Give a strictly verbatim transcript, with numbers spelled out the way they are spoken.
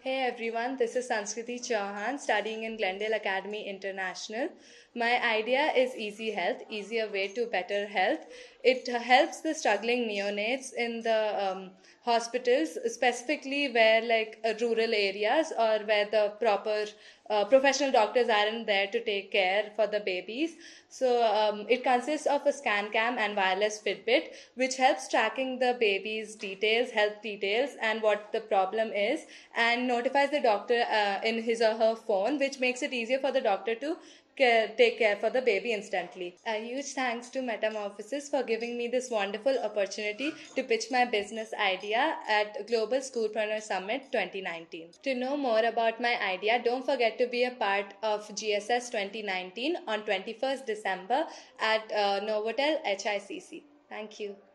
Hey everyone, this is Sanskriti Chauhan studying in Glendale Academy International. My idea is Easy Health, easier way to better health. It helps the struggling neonates in the um, hospitals, specifically where like uh, rural areas or where the proper uh, professional doctors aren't there to take care for the babies. So um, it consists of a scan cam and wireless Fitbit, which helps tracking the baby's details, health details, and what the problem is, and notifies the doctor uh, in his or her phone, which makes it easier for the doctor to care, take care for the baby instantly. A huge thanks to Metamorphosis for giving me this wonderful opportunity to pitch my business idea at Global Schoolpreneur Summit twenty nineteen. To know more about my idea, don't forget to be a part of G S S twenty nineteen on twenty-first December at uh, Novotel H I C C. Thank you.